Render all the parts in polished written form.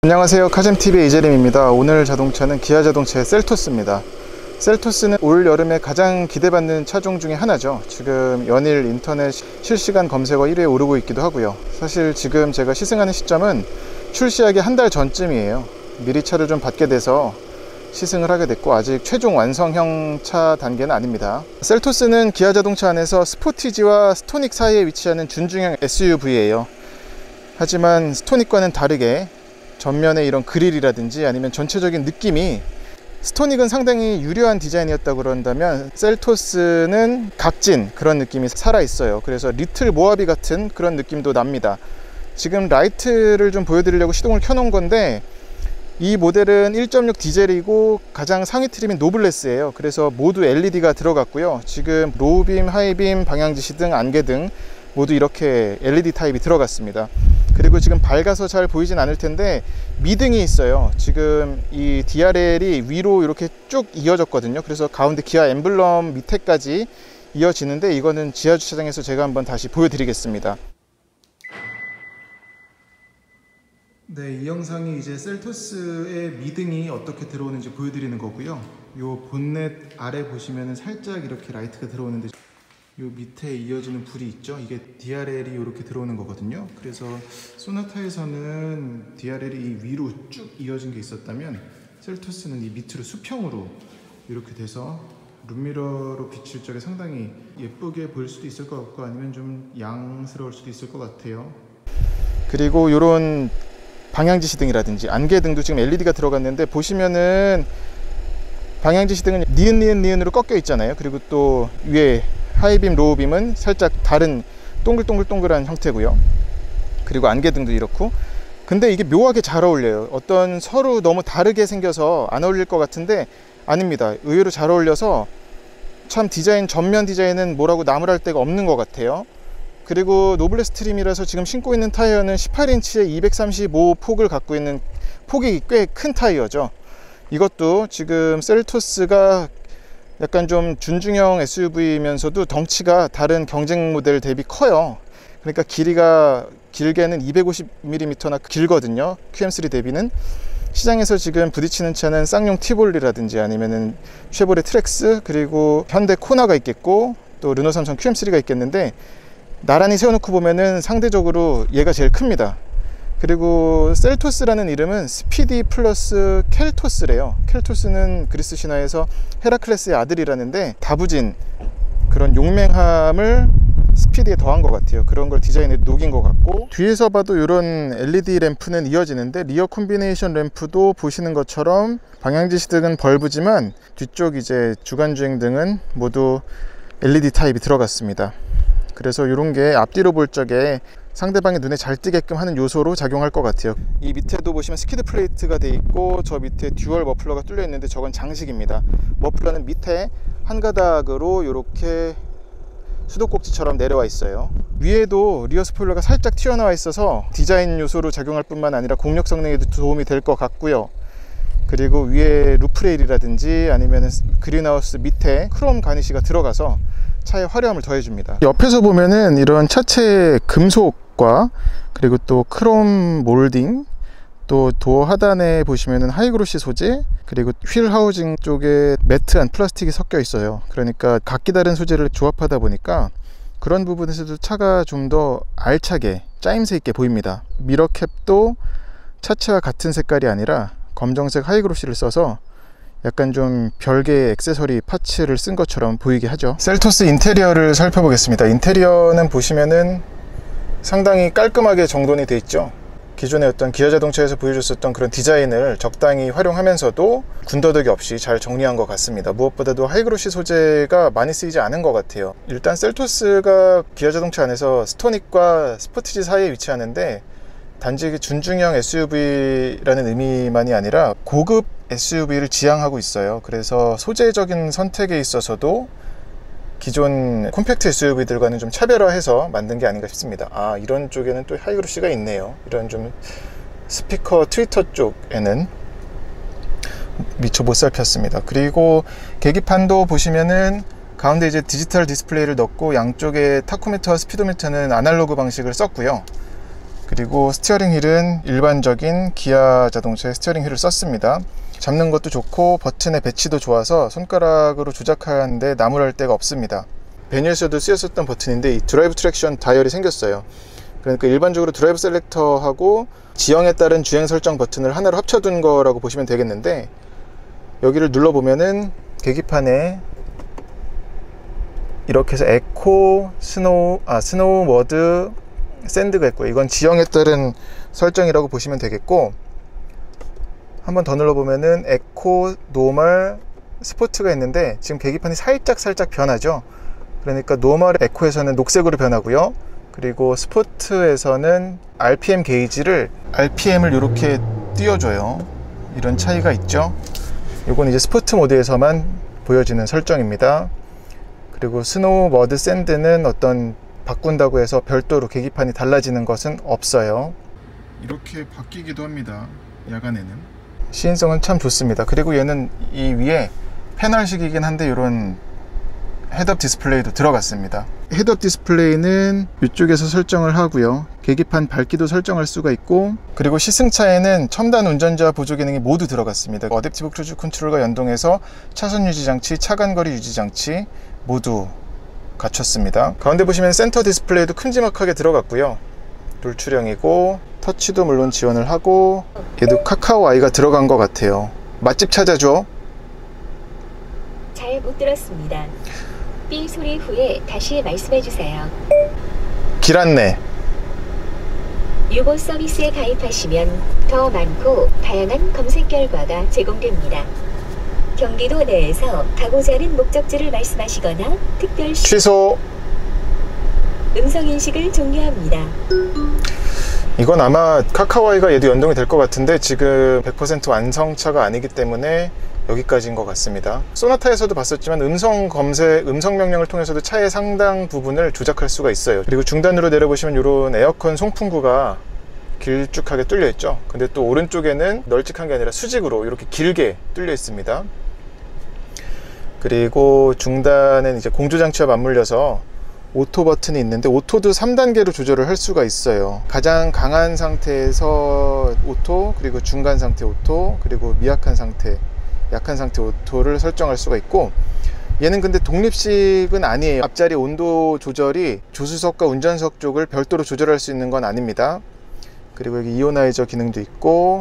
안녕하세요, 카잼TV의 이재림입니다. 오늘 자동차는 기아 자동차의 셀토스입니다. 셀토스는 올 여름에 가장 기대받는 차종 중에 하나죠. 지금 연일 인터넷 실시간 검색어 1위에 오르고 있기도 하고요. 사실 지금 제가 시승하는 시점은 출시하기 한 달 전쯤이에요. 미리 차를 좀 받게 돼서 시승을 하게 됐고, 아직 최종 완성형 차 단계는 아닙니다. 셀토스는 기아 자동차 안에서 스포티지와 스토닉 사이에 위치하는 준중형 SUV예요. 하지만 스토닉과는 다르게 전면의 이런 그릴이라든지 아니면 전체적인 느낌이, 스토닉은 상당히 유려한 디자인이었다고 그런다면 셀토스는 각진 그런 느낌이 살아있어요. 그래서 리틀 모하비 같은 그런 느낌도 납니다. 지금 라이트를 좀 보여드리려고 시동을 켜놓은 건데, 이 모델은 1.6 디젤이고 가장 상위 트림인 노블레스예요. 그래서 모두 LED가 들어갔고요. 지금 로우빔, 하이빔, 방향지시 등, 안개등 모두 이렇게 LED 타입이 들어갔습니다. 그리고 지금 밝아서 잘 보이진 않을 텐데 미등이 있어요. 지금 이 DRL이 위로 이렇게 쭉 이어졌거든요. 그래서 가운데 기아 엠블럼 밑에까지 이어지는데, 이거는 지하 주차장에서 제가 한번 다시 보여드리겠습니다. 네, 이 영상이 이제 셀토스의 미등이 어떻게 들어오는지 보여드리는 거고요. 요 본넷 아래 보시면은 살짝 이렇게 라이트가 들어오는데, 요 밑에 이어지는 불이 있죠. 이게 DRL이 이렇게 들어오는 거거든요. 그래서 소나타에서는 DRL이 이 위로 쭉 이어진 게 있었다면 셀토스는 이 밑으로 수평으로 이렇게 돼서 룸미러로 비칠 적에 상당히 예쁘게 보일 수도 있을 것 같고, 아니면 좀 양스러울 수도 있을 것 같아요. 그리고 요런 방향지시등이라든지 안개등도 지금 LED가 들어갔는데, 보시면은 방향지시등은 니은으로 꺾여 있잖아요. 그리고 또 위에 하이빔, 로우빔은 살짝 다른 동글동글한 형태고요. 그리고 안개등도 이렇고. 근데 이게 묘하게 잘 어울려요. 어떤 서로 너무 다르게 생겨서 안 어울릴 것 같은데 아닙니다. 의외로 잘 어울려서 참 전면 디자인은 뭐라고 나무랄 데가 없는 것 같아요. 그리고 노블레스 트림이라서 지금 신고 있는 타이어는 18인치에 235 폭을 갖고 있는, 폭이 꽤 큰 타이어죠. 이것도 지금 셀토스가 약간 좀 준중형 SUV이면서도 덩치가 다른 경쟁 모델 대비 커요. 그러니까 길이가 길게는 250mm나 길거든요. QM3 대비는. 시장에서 지금 부딪히는 차는 쌍용 티볼리라든지 아니면은 쉐보레 트랙스, 그리고 현대 코나가 있겠고, 또 르노 삼성 QM3가 있겠는데, 나란히 세워놓고 보면은 상대적으로 얘가 제일 큽니다. 그리고 셀토스라는 이름은 스피디 플러스 켈토스래요. 켈토스는 그리스 신화에서 헤라클레스의 아들이라는데, 다부진 그런 용맹함을 스피디에 더한 것 같아요. 그런 걸 디자인에 녹인 것 같고, 뒤에서 봐도 이런 LED 램프는 이어지는데, 리어 콤비네이션 램프도 보시는 것처럼 방향지시등은 벌브지만 뒤쪽 이제 주간주행 등은 모두 LED 타입이 들어갔습니다. 그래서 이런 게 앞뒤로 볼 적에 상대방의 눈에 잘 띄게끔 하는 요소로 작용할 것 같아요. 이 밑에도 보시면 스키드 플레이트가 돼 있고, 저 밑에 듀얼 머플러가 뚫려 있는데 저건 장식입니다. 머플러는 밑에 한 가닥으로 이렇게 수도꼭지처럼 내려와 있어요. 위에도 리어 스포일러가 살짝 튀어나와 있어서 디자인 요소로 작용할 뿐만 아니라 공력 성능에도 도움이 될 것 같고요. 그리고 위에 루프레일이라든지 아니면 그린하우스 밑에 크롬 가니쉬가 들어가서 차의 화려함을 더해줍니다. 옆에서 보면은 이런 차체의 금속과, 그리고 또 크롬 몰딩, 또 도어 하단에 보시면은 하이그로시 소재, 그리고 휠 하우징 쪽에 매트한 플라스틱이 섞여 있어요. 그러니까 각기 다른 소재를 조합하다 보니까 그런 부분에서도 차가 좀 더 알차게, 짜임새 있게 보입니다. 미러캡도 차체와 같은 색깔이 아니라 검정색 하이그로시를 써서 약간 좀 별개의 액세서리 파츠를 쓴 것처럼 보이게 하죠. 셀토스 인테리어를 살펴보겠습니다. 인테리어는 보시면은 상당히 깔끔하게 정돈이 되어 있죠. 기존의 어떤 기아 자동차에서 보여줬었던 그런 디자인을 적당히 활용하면서도 군더더기 없이 잘 정리한 것 같습니다. 무엇보다도 하이그로시 소재가 많이 쓰이지 않은 것 같아요. 일단 셀토스가 기아 자동차 안에서 스토닉과 스포티지 사이에 위치하는데, 단지 준중형 SUV라는 의미만이 아니라 고급 SUV를 지향하고 있어요. 그래서 소재적인 선택에 있어서도 기존 콤팩트 SUV들과는 좀 차별화해서 만든 게 아닌가 싶습니다. 아, 이런 쪽에는 또 하이그로시가 있네요. 이런 좀 스피커 트위터 쪽에는 미처 못 살폈습니다. 그리고 계기판도 보시면은 가운데 이제 디지털 디스플레이를 넣고, 양쪽에 타코미터와 스피도미터는 아날로그 방식을 썼고요. 그리고 스티어링 휠은 일반적인 기아 자동차의 스티어링 휠을 썼습니다. 잡는 것도 좋고 버튼의 배치도 좋아서 손가락으로 조작하는데 나무랄 데가 없습니다. 배뉴에서도 쓰였었던 버튼인데 이 드라이브 트랙션 다이얼이 생겼어요. 그러니까 일반적으로 드라이브 셀렉터하고 지형에 따른 주행 설정 버튼을 하나로 합쳐둔 거라고 보시면 되겠는데, 여기를 눌러보면은 계기판에 이렇게 해서 에코, 스노우, 워드, 샌드가 있고요. 이건 지형에 따른 설정이라고 보시면 되겠고, 한번 더 눌러보면은 에코, 노멀, 스포츠가 있는데 지금 계기판이 살짝 변하죠. 그러니까 노멀 에코에서는 녹색으로 변하고요. 그리고 스포츠에서는 RPM을 이렇게 띄워줘요. 이런 차이가 있죠. 이건 이제 스포츠 모드에서만 보여지는 설정입니다. 그리고 스노우, 머드, 샌드는 어떤 바꾼다고 해서 별도로 계기판이 달라지는 것은 없어요. 이렇게 바뀌기도 합니다. 야간에는. 시인성은 참 좋습니다. 그리고 얘는 이 위에 패널식이긴 한데 이런 헤드업 디스플레이도 들어갔습니다. 헤드업 디스플레이는 이쪽에서 설정을 하고요. 계기판 밝기도 설정할 수가 있고, 그리고 시승차에는 첨단 운전자 보조 기능이 모두 들어갔습니다. 어댑티브 크루즈 컨트롤과 연동해서 차선 유지 장치, 차간거리 유지 장치 모두 갖췄습니다. 가운데 보시면 센터 디스플레이도 큼지막하게 들어갔고요. 돌출형이고 터치도 물론 지원을 하고, 얘도 카카오 아이가 들어간 것 같아요. 맛집 찾아줘. 잘 못 들었습니다. 삐 소리 후에 다시 말씀해 주세요. 길 안내. 유보 서비스에 가입하시면 더 많고 다양한 검색 결과가 제공됩니다. 경기도 내에서 가고자 하는 목적지를 말씀하시거나 특별 취소. 음성인식을 종료합니다. 이건 아마 카카오아이가 얘도 연동이 될 것 같은데 지금 100% 완성차가 아니기 때문에 여기까지인 것 같습니다. 소나타에서도 봤었지만 음성 명령을 통해서도 차의 상당 부분을 조작할 수가 있어요. 그리고 중단으로 내려보시면 이런 에어컨 송풍구가 길쭉하게 뚫려 있죠. 근데 또 오른쪽에는 널찍한 게 아니라 수직으로 이렇게 길게 뚫려 있습니다. 그리고 중단은 이제 공조장치와 맞물려서 오토 버튼이 있는데, 오토도 3단계로 조절을 할 수가 있어요. 가장 강한 상태에서 오토, 그리고 중간 상태 오토, 그리고 미약한 상태, 약한 상태 오토를 설정할 수가 있고, 얘는 근데 독립식은 아니에요. 앞자리 온도 조절이 조수석과 운전석 쪽을 별도로 조절할 수 있는 건 아닙니다. 그리고 여기 이오나이저 기능도 있고,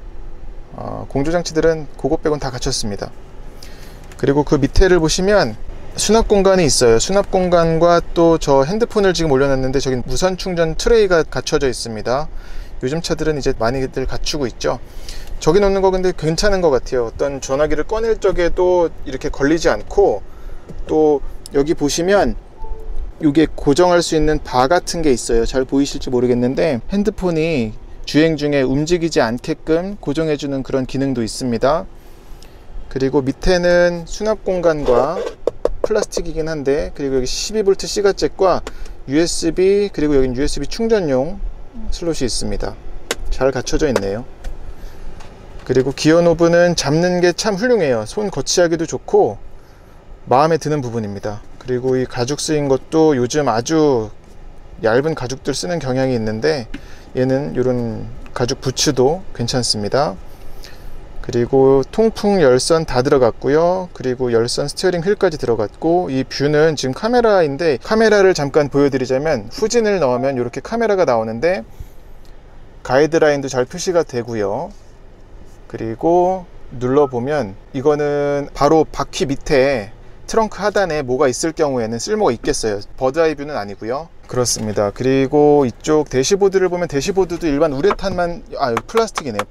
공조장치들은 그거 빼곤 다 갖췄습니다. 그리고 그 밑에를 보시면 수납 공간이 있어요. 수납 공간과 또 저 핸드폰을 지금 올려놨는데 저기 무선 충전 트레이가 갖춰져 있습니다. 요즘 차들은 이제 많이들 갖추고 있죠. 저기 놓는 거 근데 괜찮은 것 같아요. 어떤 전화기를 꺼낼 적에도 이렇게 걸리지 않고, 또 여기 보시면 이게 고정할 수 있는 바 같은 게 있어요. 잘 보이실지 모르겠는데 핸드폰이 주행 중에 움직이지 않게끔 고정해주는 그런 기능도 있습니다. 그리고 밑에는 수납 공간과 플라스틱이긴 한데, 그리고 여기 12V C가잭과 USB, 그리고 여긴 USB 충전용 슬롯이 있습니다. 잘 갖춰져 있네요. 그리고 기어 노브는 잡는 게 참 훌륭해요. 손 거치하기도 좋고 마음에 드는 부분입니다. 그리고 이 가죽 쓰인 것도 요즘 아주 얇은 가죽들 쓰는 경향이 있는데 얘는 이런 가죽 부츠도 괜찮습니다. 그리고 통풍 열선 다 들어갔고요. 그리고 열선 스티어링 휠까지 들어갔고, 이 뷰는 지금 카메라인데, 카메라를 잠깐 보여드리자면 후진을 넣으면 이렇게 카메라가 나오는데 가이드라인도 잘 표시가 되고요. 그리고 눌러보면 이거는 바로 바퀴 밑에 트렁크 하단에 뭐가 있을 경우에는 쓸모가 있겠어요. 버드아이 뷰는 아니고요. 그렇습니다. 그리고 이쪽 대시보드를 보면 대시보드도 일반 우레탄만, 플라스틱이네요.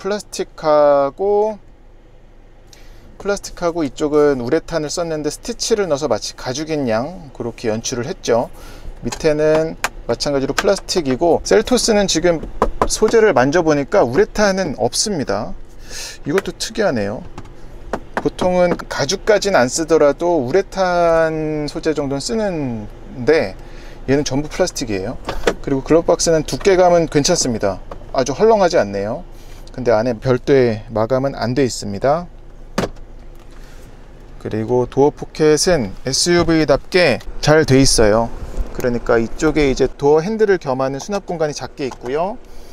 플라스틱하고 이쪽은 우레탄을 썼는데 스티치를 넣어서 마치 가죽인 양 그렇게 연출을 했죠. 밑에는 마찬가지로 플라스틱이고, 셀토스는 지금 소재를 만져보니까 우레탄은 없습니다. 이것도 특이하네요. 보통은 가죽까지는 안 쓰더라도 우레탄 소재 정도는 쓰는데 얘는 전부 플라스틱이에요. 그리고 글러브박스는 두께감은 괜찮습니다. 아주 헐렁하지 않네요. 근데 안에 별도의 마감은 안 돼 있습니다. 그리고 도어 포켓은 SUV답게 잘 돼 있어요. 그러니까 이쪽에 이제 도어 핸들을 겸하는 수납 공간이 작게 있고요.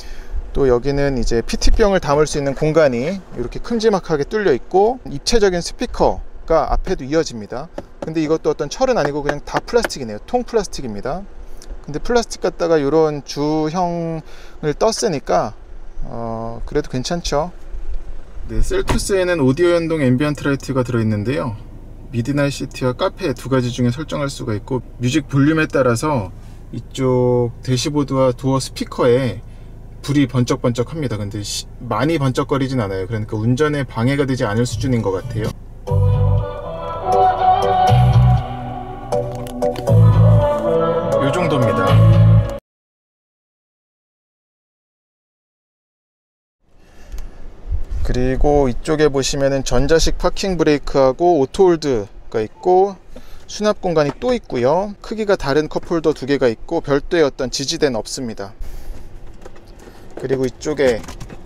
또 여기는 이제 PT병을 담을 수 있는 공간이 이렇게 큼지막하게 뚫려 있고, 입체적인 스피커가 앞에도 이어집니다. 근데 이것도 어떤 철은 아니고 그냥 다 플라스틱이네요. 통 플라스틱입니다. 근데 플라스틱 갖다가 이런 주형을 떴으니까 그래도 괜찮죠. 네, 셀토스에는 오디오 연동 앰비언트 라이트가 들어있는데요. 미드나잇 시티와 카페 두 가지 중에 설정할 수가 있고, 뮤직 볼륨에 따라서 이쪽 대시보드와 도어 스피커에 불이 번쩍번쩍 합니다. 근데 많이 번쩍거리진 않아요. 그러니까 운전에 방해가 되지 않을 수준인 것 같아요. 이 정도입니다. 그리고 이쪽에 보시면은 전자식 파킹 브레이크하고 오토홀드가 있고, 수납 공간이 또 있고요. 크기가 다른 컵홀더 두 개가 있고, 별도의 어떤 지지대는 없습니다. 그리고 이쪽에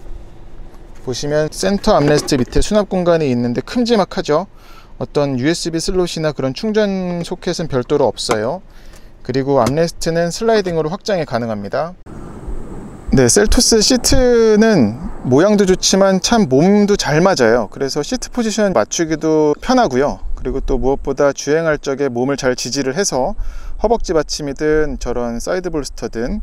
보시면 센터 암레스트 밑에 수납 공간이 있는데 큼지막하죠. 어떤 USB 슬롯이나 그런 충전 소켓은 별도로 없어요. 그리고 암레스트는 슬라이딩으로 확장이 가능합니다. 네, 셀토스 시트는 모양도 좋지만 참 몸도 잘 맞아요. 그래서 시트 포지션 맞추기도 편하고요. 그리고 또 무엇보다 주행할 적에 몸을 잘 지지를 해서 허벅지 받침이든 저런 사이드 볼스터든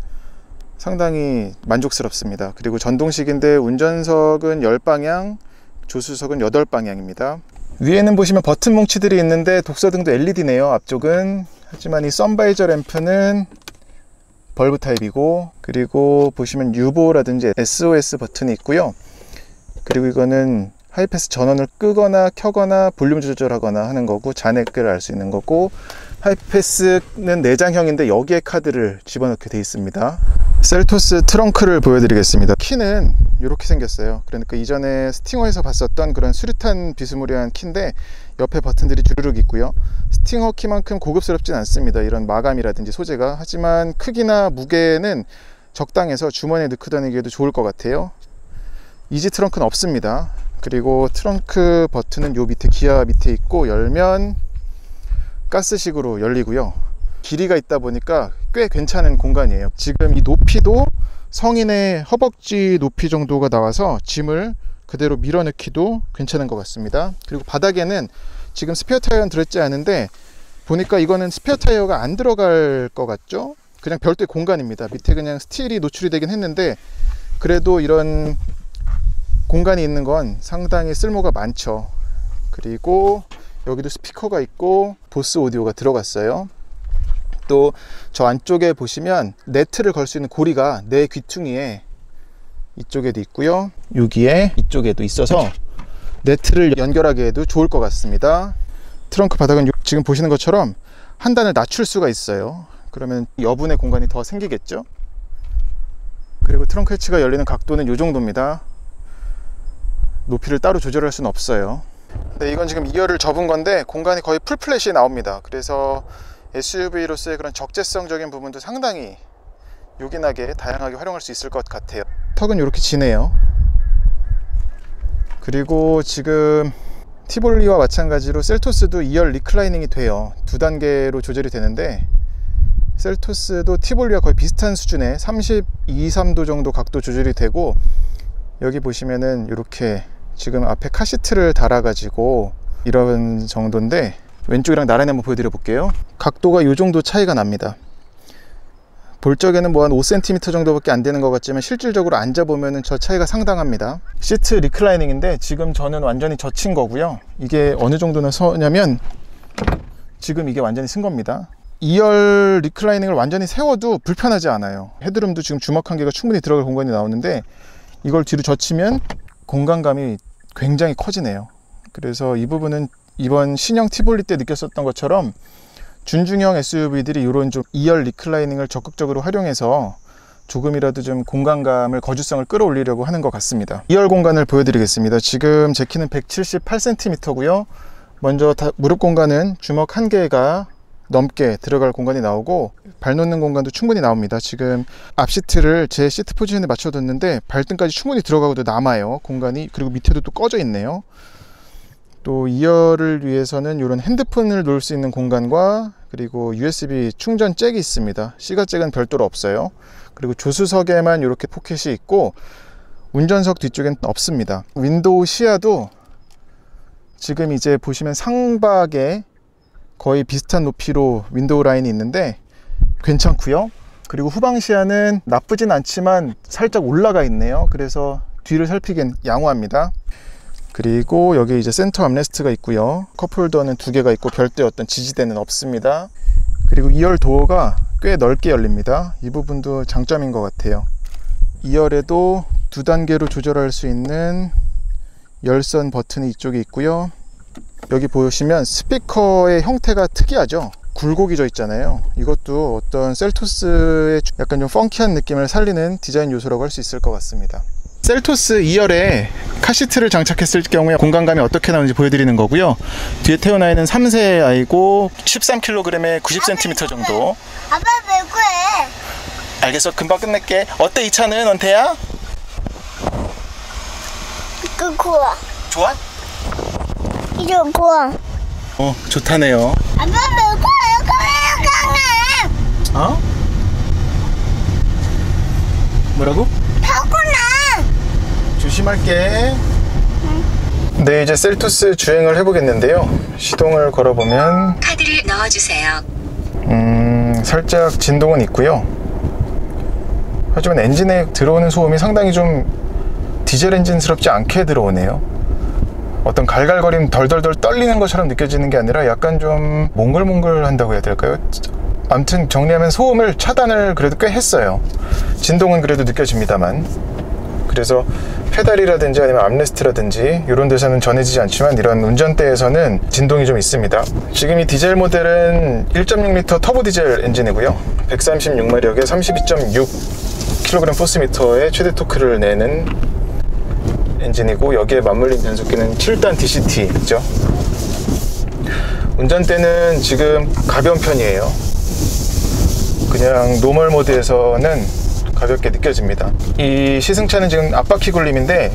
상당히 만족스럽습니다. 그리고 전동식인데 운전석은 10방향, 조수석은 8방향입니다. 위에는 보시면 버튼 뭉치들이 있는데 독서등도 LED네요. 앞쪽은. 하지만 이 선바이저 램프는 벌브 타입이고, 그리고 보시면 유보라든지 SOS 버튼이 있고요. 그리고 이거는 하이패스 전원을 끄거나 켜거나 볼륨 조절하거나 하는 거고, 잔액을 알 수 있는 거고, 하이패스는 내장형인데 여기에 카드를 집어넣게 되어 있습니다. 셀토스 트렁크를 보여드리겠습니다. 키는 이렇게 생겼어요. 그러니까 이전에 스팅어에서 봤었던 그런 수류탄 비스무리한 키인데 옆에 버튼들이 주르륵 있고요. 스팅어 키만큼 고급스럽진 않습니다. 이런 마감이라든지 소재가. 하지만 크기나 무게는 적당해서 주머니에 넣고 다니기에도 좋을 것 같아요. 이지 트렁크는 없습니다. 그리고 트렁크 버튼은 요 밑에 기아 밑에 있고, 열면 가스식으로 열리고요. 길이가 있다 보니까 꽤 괜찮은 공간이에요. 지금 이 높이도 성인의 허벅지 높이 정도가 나와서 짐을 그대로 밀어넣기도 괜찮은 것 같습니다. 그리고 바닥에는 지금 스페어 타이어는 들어있지 않은데 보니까 이거는 스페어 타이어가 안 들어갈 것 같죠? 그냥 별도의 공간입니다. 밑에 그냥 스틸이 노출이 되긴 했는데 그래도 이런 공간이 있는 건 상당히 쓸모가 많죠. 그리고 여기도 스피커가 있고 보스 오디오가 들어갔어요. 또 저 안쪽에 보시면 네트를 걸 수 있는 고리가 내 귀퉁이에 이쪽에도 있고요, 여기에 이쪽에도 있어서 네트를 연결하기에도 좋을 것 같습니다. 트렁크 바닥은 지금 보시는 것처럼 한 단을 낮출 수가 있어요. 그러면 여분의 공간이 더 생기겠죠. 그리고 트렁크 해치가 열리는 각도는 이 정도입니다. 높이를 따로 조절할 수는 없어요. 네, 이건 지금 2열을 접은 건데 공간이 거의 풀플랫이 나옵니다. 그래서 SUV로서의 그런 적재성적인 부분도 상당히 요긴하게 다양하게 활용할 수 있을 것 같아요. 턱은 이렇게 지네요. 그리고 지금 티볼리와 마찬가지로 셀토스도 2열 리클라이닝이 돼요. 2단계로 조절이 되는데 셀토스도 티볼리와 거의 비슷한 수준의 32, 3도 정도 각도 조절이 되고, 여기 보시면은 이렇게 지금 앞에 카시트를 달아 가지고 이런 정도인데 왼쪽이랑 나란히 한번 보여드려 볼게요. 각도가 이 정도 차이가 납니다. 볼 적에는 뭐 한 5cm 정도밖에 안 되는 것 같지만 실질적으로 앉아보면 저 차이가 상당합니다. 시트 리클라이닝인데 지금 저는 완전히 젖힌 거고요. 이게 어느 정도나 서냐면 지금 이게 완전히 쓴 겁니다. 2열 리클라이닝을 완전히 세워도 불편하지 않아요. 헤드룸도 지금 주먹 한 개가 충분히 들어갈 공간이 나오는데 이걸 뒤로 젖히면 공간감이 굉장히 커지네요. 그래서 이 부분은 이번 신형 티볼리 때 느꼈었던 것처럼 준중형 SUV들이 이런 좀 2열 리클라이닝을 적극적으로 활용해서 조금이라도 좀 공간감을, 거주성을 끌어올리려고 하는 것 같습니다. 2열 공간을 보여드리겠습니다. 지금 제 키는 178cm고요. 먼저 무릎 공간은 주먹 한 개가 넘게 들어갈 공간이 나오고 발 놓는 공간도 충분히 나옵니다. 지금 앞 시트를 제 시트 포지션에 맞춰뒀는데 발등까지 충분히 들어가고도 남아요, 공간이. 그리고 밑에도 또 꺼져 있네요. 또 2열을 위해서는 이런 핸드폰을 놓을 수 있는 공간과 그리고 USB 충전 잭이 있습니다. C가 잭은 별도로 없어요. 그리고 조수석에만 이렇게 포켓이 있고 운전석 뒤쪽엔 없습니다. 윈도우 시야도 지금 이제 보시면 상박에 거의 비슷한 높이로 윈도우 라인이 있는데 괜찮고요. 그리고 후방 시야는 나쁘진 않지만 살짝 올라가 있네요. 그래서 뒤를 살피기엔 양호합니다. 그리고 여기 이제 센터 암레스트가 있고요. 컵홀더는 2개가 있고 별도의 어떤 지지대는 없습니다. 그리고 2열 도어가 꽤 넓게 열립니다. 이 부분도 장점인 것 같아요. 2열에도 2단계로 조절할 수 있는 열선 버튼이 이쪽에 있고요. 여기 보시면 스피커의 형태가 특이하죠. 굴곡이 져 있잖아요. 이것도 어떤 셀토스의 약간 좀 펑키한 느낌을 살리는 디자인 요소라고 할 수 있을 것 같습니다. 셀토스 2열에 카시트를 장착했을 경우에 공간감이 어떻게 나오는지 보여드리는 거고요. 뒤에 태어나 있는 3세 아이고 13kg에 90cm 정도. 아빠 왜 그래? 알겠어, 금방 끝낼게. 어때 이 차는, 원태야? 그 좋아. 좋아? 이거 좋아. 좋다네요. 아빠 왜 그래? 어? 뭐라고? 타구나. 조심할게. 네, 이제 셀토스 주행을 해보겠는데요. 시동을 걸어보면 카드를 넣어주세요. 살짝 진동은 있고요. 하지만 엔진에 들어오는 소음이 상당히 좀 디젤 엔진스럽지 않게 들어오네요. 어떤 갈갈거림 덜덜덜 떨리는 것처럼 느껴지는 게 아니라 약간 좀 몽글몽글 한다고 해야 될까요? 아무튼 정리하면 소음을 차단을 그래도 꽤 했어요. 진동은 그래도 느껴집니다만. 그래서 페달이라든지 아니면 암레스트라든지 이런 데서는 전해지지 않지만 이런 운전대에서는 진동이 좀 있습니다. 지금 이 디젤 모델은 1.6L 터보 디젤 엔진이고요. 136마력에 32.6kg 포스미터의 최대 토크를 내는 엔진이고, 여기에 맞물린 변속기는 7단 DCT죠. 운전대는 지금 가벼운 편이에요. 그냥 노멀 모드에서는 가볍게 느껴집니다. 이 시승차는 지금 앞바퀴 굴림인데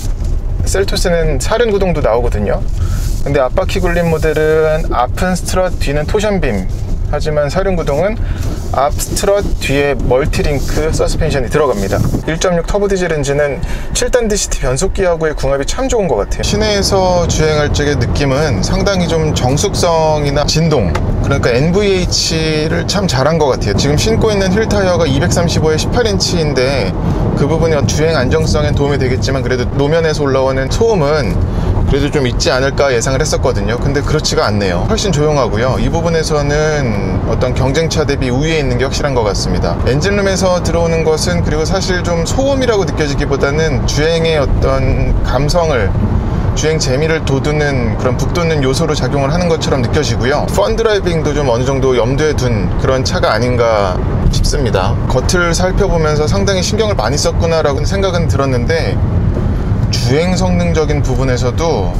셀토스는 사륜 구동도 나오거든요. 근데 앞바퀴 굴림 모델은 앞은 스트럿, 뒤는 토션빔. 하지만 사륜 구동은 앞 스트럿, 뒤에 멀티링크 서스펜션이 들어갑니다. 1.6 터보 디젤 엔진은 7단 DCT 변속기하고의 궁합이 참 좋은 것 같아요. 시내에서 주행할 적의 느낌은 상당히 좀 정숙성이나 진동, 그러니까 NVH를 참 잘한 것 같아요. 지금 신고 있는 휠 타이어가 235에 18인치인데 그 부분이 주행 안정성엔 도움이 되겠지만 그래도 노면에서 올라오는 소음은 그래도 좀 있지 않을까 예상을 했었거든요. 근데 그렇지가 않네요. 훨씬 조용하고요. 이 부분에서는 어떤 경쟁차 대비 우위에 있는 게 확실한 것 같습니다. 엔진룸에서 들어오는 것은 그리고 사실 좀 소음이라고 느껴지기보다는 주행의 어떤 감성을, 주행 재미를 돋우는 그런 북돋는 요소로 작용을 하는 것처럼 느껴지고요. 펀 드라이빙도 좀 어느 정도 염두에 둔 그런 차가 아닌가 싶습니다. 겉을 살펴보면서 상당히 신경을 많이 썼구나 라고 생각은 들었는데 주행 성능적인 부분에서도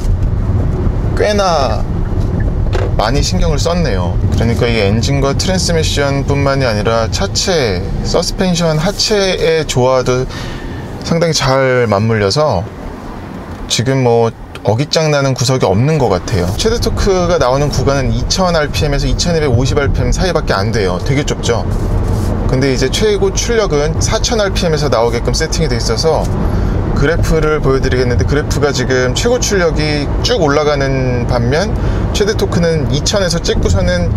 꽤나 많이 신경을 썼네요. 그러니까 이 엔진과 트랜스미션 뿐만이 아니라 차체, 서스펜션 하체의 조화도 상당히 잘 맞물려서 지금 뭐 어깃장 나는 구석이 없는 것 같아요. 최대 토크가 나오는 구간은 2000rpm에서 2250rpm 사이밖에 안 돼요. 되게 좁죠. 근데 이제 최고 출력은 4000rpm에서 나오게끔 세팅이 돼 있어서 그래프를 보여드리겠는데, 그래프가 지금 최고 출력이 쭉 올라가는 반면 최대 토크는 2000에서 찍고서는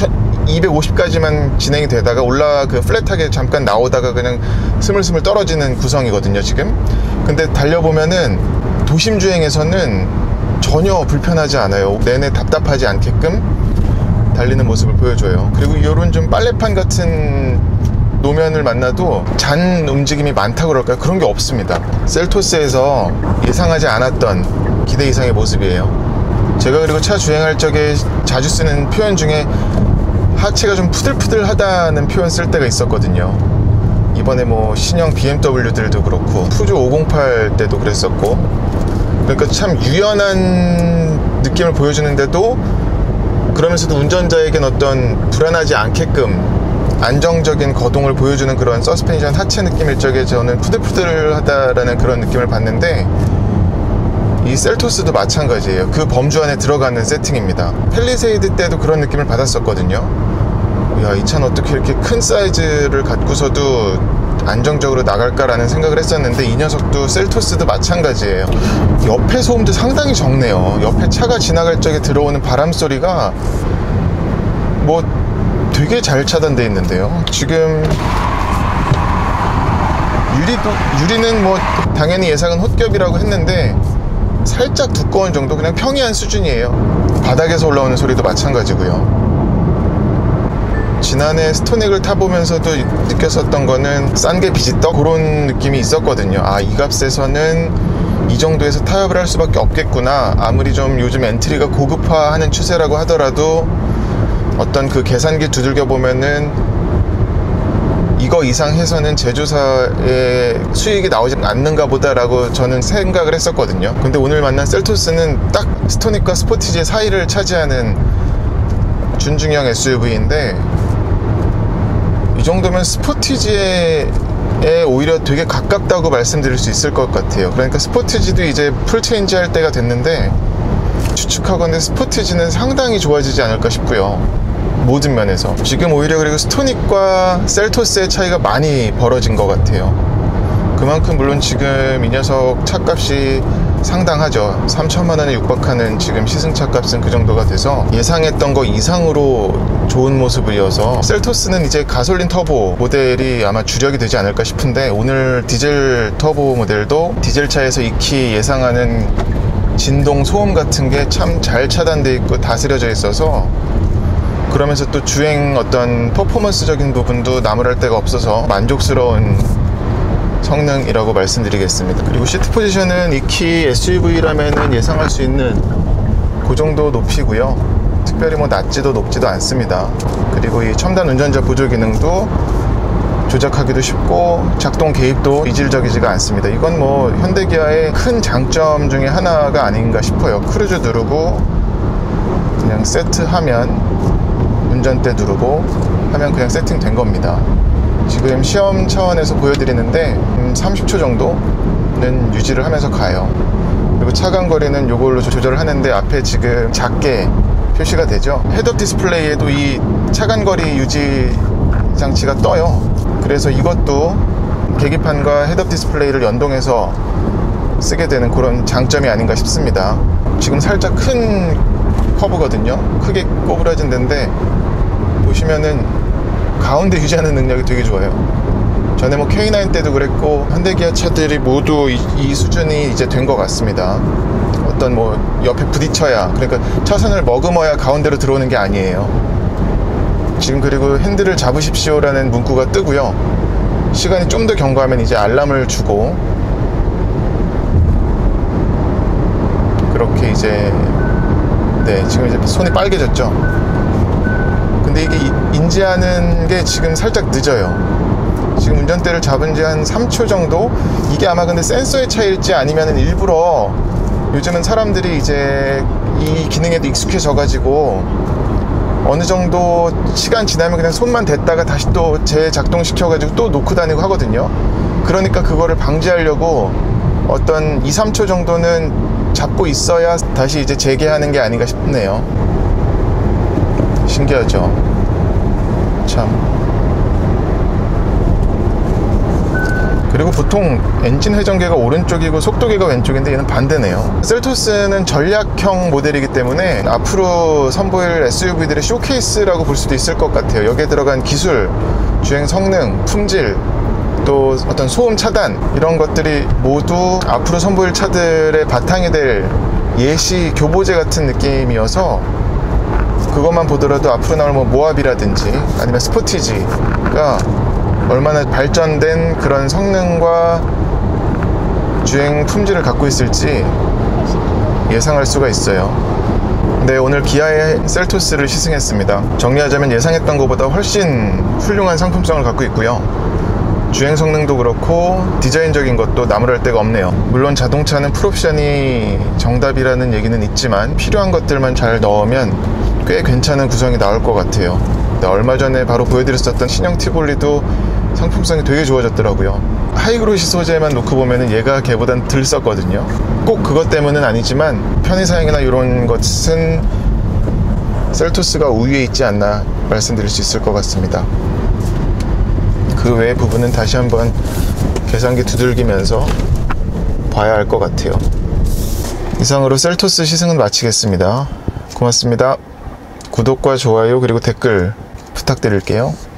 250까지만 진행이 되다가 플랫하게 잠깐 나오다가 그냥 스물스물 떨어지는 구성이거든요 지금. 근데 달려보면은 도심 주행에서는 전혀 불편하지 않아요. 내내 답답하지 않게끔 달리는 모습을 보여줘요. 그리고 이런 좀 빨래판 같은 노면을 만나도 잔 움직임이 많다고 그럴까요? 그런 게 없습니다. 셀토스에서 예상하지 않았던 기대 이상의 모습이에요. 제가 그리고 차 주행할 적에 자주 쓰는 표현 중에 하체가 좀 푸들푸들하다는 표현 쓸 때가 있었거든요. 이번에 뭐 신형 BMW들도 그렇고 푸조 508 때도 그랬었고, 그러니까 참 유연한 느낌을 보여주는데도 그러면서도 운전자에겐 어떤 불안하지 않게끔 안정적인 거동을 보여주는 그런 서스펜션 하체 느낌일 적에 저는 푸들푸들하다라는 그런 느낌을 받는데, 이 셀토스도 마찬가지예요. 그 범주 안에 들어가는 세팅입니다. 팰리세이드 때도 그런 느낌을 받았었거든요. 야, 이 차는 어떻게 이렇게 큰 사이즈를 갖고서도 안정적으로 나갈까라는 생각을 했었는데, 이 녀석도 셀토스도 마찬가지예요. 옆에 소음도 상당히 적네요. 옆에 차가 지나갈 적에 들어오는 바람 소리가 뭐 되게 잘 차단되어 있는데요. 지금 유리는 뭐 당연히 예상은 헛겹이라고 했는데 살짝 두꺼운 정도, 그냥 평이한 수준이에요. 바닥에서 올라오는 소리도 마찬가지고요. 지난해 스토닉을 타보면서도 느꼈었던 거는 싼 게 비지떡, 그런 느낌이 있었거든요. 아, 이 값에서는 이 정도에서 타협을 할 수밖에 없겠구나. 아무리 좀 요즘 엔트리가 고급화하는 추세라고 하더라도 어떤 그 계산기 두들겨 보면은 이거 이상 해서는 제조사의 수익이 나오지 않는가 보다라고 저는 생각을 했었거든요. 근데 오늘 만난 셀토스는 딱 스토닉과 스포티지의 사이를 차지하는 준중형 SUV인데, 이 정도면 스포티지에 오히려 되게 가깝다고 말씀드릴 수 있을 것 같아요. 그러니까 스포티지도 이제 풀체인지 할 때가 됐는데, 추측하건대 스포티지는 상당히 좋아지지 않을까 싶고요. 모든 면에서. 지금 오히려 그리고 스토닉과 셀토스의 차이가 많이 벌어진 것 같아요. 그만큼 물론 지금 이 녀석 차값이 상당하죠. 3천만 원에 육박하는 지금 시승차 값은 그 정도가 돼서 예상했던 거 이상으로 좋은 모습을 이어서, 셀토스는 이제 가솔린 터보 모델이 아마 주력이 되지 않을까 싶은데, 오늘 디젤 터보 모델도 디젤차에서 익히 예상하는 진동, 소음 같은 게 참 잘 차단되어 있고 다스려져 있어서, 그러면서 또 주행 어떤 퍼포먼스적인 부분도 나무랄 데가 없어서 만족스러운 성능이라고 말씀드리겠습니다. 그리고 시트 포지션은 익히 SUV라면은 예상할 수 있는 그 정도 높이고요. 특별히 뭐 낮지도 높지도 않습니다. 그리고 이 첨단 운전자 보조 기능도 조작하기도 쉽고 작동 개입도 이질적이지가 않습니다. 이건 뭐 현대기아의 큰 장점 중에 하나가 아닌가 싶어요. 크루즈 누르고 그냥 세트하면, 운전대 누르고 하면 그냥 세팅된 겁니다. 지금 시험 차원에서 보여드리는데 30초 정도는 유지를 하면서 가요. 그리고 차간거리는 이걸로 조절을 하는데, 앞에 지금 작게 표시가 되죠. 헤드업 디스플레이에도 이 차간거리 유지 장치가 떠요. 그래서 이것도 계기판과 헤드업 디스플레이를 연동해서 쓰게 되는 그런 장점이 아닌가 싶습니다. 지금 살짝 큰 커브거든요. 크게 꼬부라진 데인데 보시면은 가운데 유지하는 능력이 되게 좋아요. 전에 뭐 K9 때도 그랬고, 현대기아 차들이 모두 이 수준이 이제 된 것 같습니다. 어떤 뭐 옆에 부딪혀야, 그러니까 차선을 머금어야 가운데로 들어오는 게 아니에요. 지금 그리고 핸들을 잡으십시오라는 문구가 뜨고요. 시간이 좀 더 경과하면 이제 알람을 주고, 그렇게 이제 지금 이제 손이 빨개졌죠. 근데 이게 인지하는 게 지금 살짝 늦어요. 지금 운전대를 잡은 지 한 3초 정도? 이게 아마 근데 센서의 차이일지 아니면 일부러 요즘은 사람들이 이제 이 기능에도 익숙해져 가지고 어느 정도 시간 지나면 그냥 손만 댔다가 다시 또 재작동시켜 가지고 또 놓고 다니고 하거든요. 그러니까 그거를 방지하려고 어떤 2, 3초 정도는 잡고 있어야 다시 이제 재개하는 게 아닌가 싶네요. 신기하죠? 참. 그리고 보통 엔진 회전계가 오른쪽이고 속도계가 왼쪽인데 얘는 반대네요. 셀토스는 전략형 모델이기 때문에 앞으로 선보일 SUV들의 쇼케이스라고 볼 수도 있을 것 같아요. 여기에 들어간 기술, 주행 성능, 품질, 또 어떤 소음 차단, 이런 것들이 모두 앞으로 선보일 차들의 바탕이 될 예시 교보제 같은 느낌이어서, 그것만 보더라도 앞으로 나올 뭐 모하비라든지 아니면 스포티지가 얼마나 발전된 그런 성능과 주행 품질을 갖고 있을지 예상할 수가 있어요. 네, 오늘 기아의 셀토스를 시승했습니다. 정리하자면 예상했던 것보다 훨씬 훌륭한 상품성을 갖고 있고요. 주행 성능도 그렇고 디자인적인 것도 나무랄 데가 없네요. 물론 자동차는 풀옵션이 정답이라는 얘기는 있지만 필요한 것들만 잘 넣으면 꽤 괜찮은 구성이 나올 것 같아요. 얼마 전에 바로 보여드렸었던 신형 티볼리도 상품성이 되게 좋아졌더라고요. 하이그로시 소재만 놓고 보면은 얘가 걔보단 덜 썼거든요. 꼭 그것 때문은 아니지만 편의사양이나 이런 것은 셀토스가 우위에 있지 않나 말씀드릴 수 있을 것 같습니다. 그 외의 부분은 다시 한번 계산기 두들기면서 봐야 할 것 같아요. 이상으로 셀토스 시승은 마치겠습니다. 고맙습니다. 구독과 좋아요 그리고 댓글 부탁드릴게요.